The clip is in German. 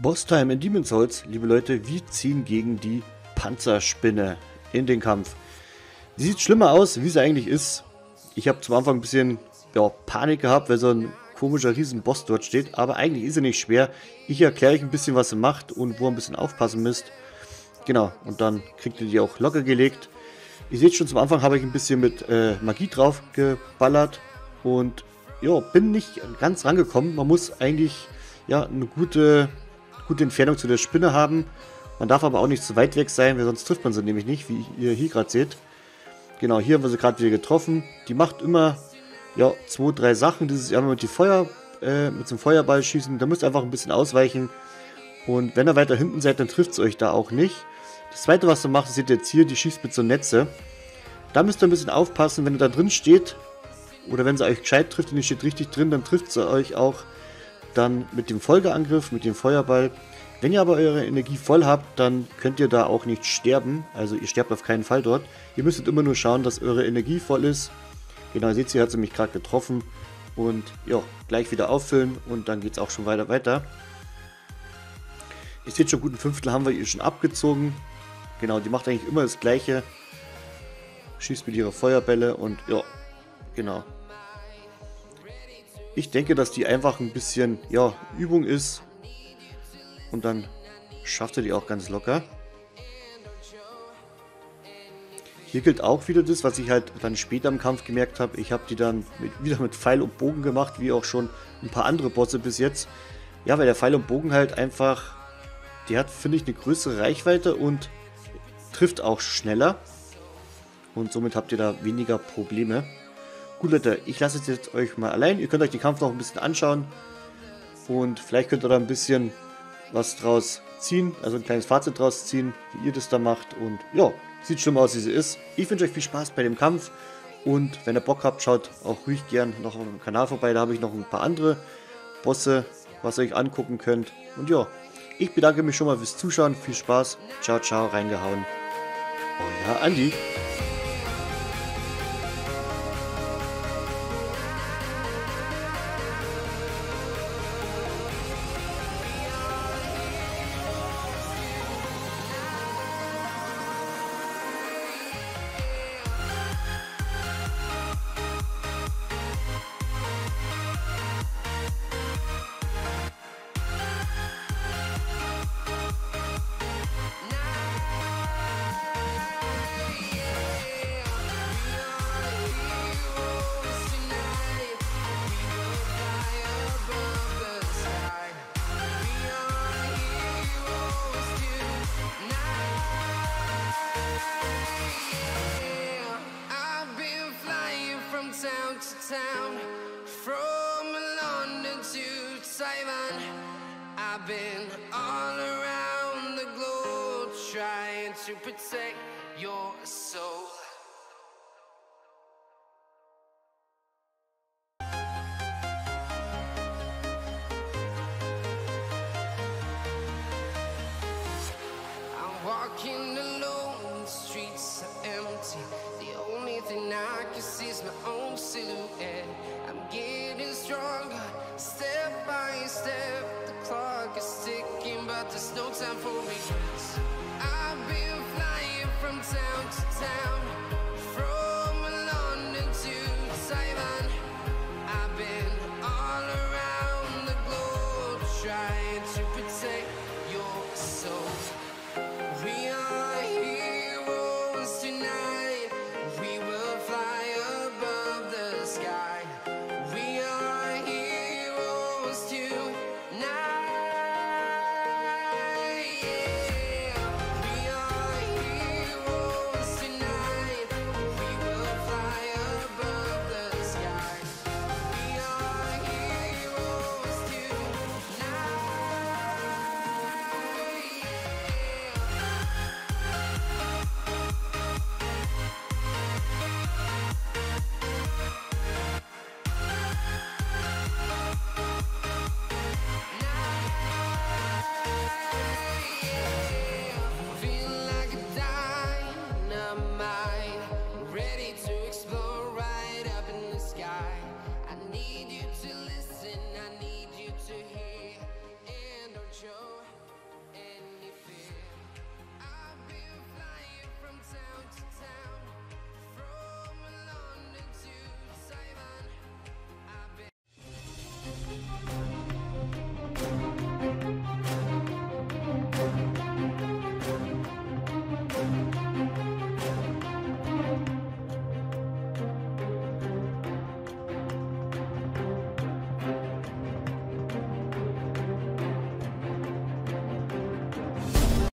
Boss-Time in Demon's Souls, liebe Leute, wir ziehen gegen die Panzerspinne in den Kampf. Die sieht schlimmer aus, wie sie eigentlich ist. Ich habe zum Anfang ein bisschen Panik gehabt, weil so ein komischer Riesen-Boss dort steht, aber eigentlich ist sie nicht schwer. Ich erkläre euch ein bisschen, was sie macht und wo ihr ein bisschen aufpassen müsst. Genau, und dann kriegt ihr die auch locker gelegt. Ihr seht schon, zum Anfang habe ich ein bisschen mit Magie drauf geballert und bin nicht ganz rangekommen. Man muss eigentlich eine gute Entfernung zu der Spinne haben. Man darf aber auch nicht zu weit weg sein, weil sonst trifft man sie nämlich nicht, wie ihr hier gerade seht. Genau, hier haben wir sie gerade wieder getroffen. Die macht immer 2, 3 Sachen. Das ist einmal mit dem Feuerball schießen. Da müsst ihr einfach ein bisschen ausweichen. Und wenn ihr weiter hinten seid, dann trifft es euch da auch nicht. Das zweite, was du machst, seht ihr jetzt hier, die schießt mit so Netze. Da müsst ihr ein bisschen aufpassen, wenn ihr da drin steht, oder wenn sie euch gescheit trifft und ihr steht richtig drin, dann trifft sie euch auch dann mit dem Folgeangriff, mit dem Feuerball. Wenn ihr aber eure Energie voll habt, dann könnt ihr da auch nicht sterben. Also ihr sterbt auf keinen Fall dort. Ihr müsstet immer nur schauen, dass eure Energie voll ist. Genau, ihr seht, hier hat sie mich gerade getroffen. Und gleich wieder auffüllen und dann geht es auch schon weiter. Ihr seht schon, gut ein Fünftel haben wir ihr schon abgezogen. Genau, die macht eigentlich immer das Gleiche. Schießt mit ihrer Feuerbälle und genau. Ich denke, dass die einfach ein bisschen Übung ist. Und dann schafft ihr die auch ganz locker. Hier gilt auch wieder das, was ich halt dann später im Kampf gemerkt habe. Ich habe die dann wieder mit Pfeil und Bogen gemacht, wie auch schon ein paar andere Bosse bis jetzt. Ja, weil der Pfeil und Bogen halt einfach, der hat, finde ich, eine größere Reichweite und trifft auch schneller. Und somit habt ihr da weniger Probleme. Gut, Leute, ich lasse es jetzt euch mal allein. Ihr könnt euch den Kampf noch ein bisschen anschauen. Und vielleicht könnt ihr da ein bisschen was draus ziehen. Also ein kleines Fazit draus ziehen, wie ihr das da macht. Und sieht schlimm aus, wie sie ist. Ich wünsche euch viel Spaß bei dem Kampf. Und wenn ihr Bock habt, schaut auch ruhig gern noch auf dem Kanal vorbei. Da habe ich noch ein paar andere Bosse, was ihr euch angucken könnt. Und ich bedanke mich schon mal fürs Zuschauen. Viel Spaß. Ciao, ciao, reingehauen. Euer Andi. Town to town, from London to Taiwan. I've been all around the globe trying to protect your soul. I'm walking alone, the streets are empty. The only thing I can see is my own silhouette. I'm getting stronger, step by step. The clock is ticking, but there's no time for regrets. I've been flying from town to town.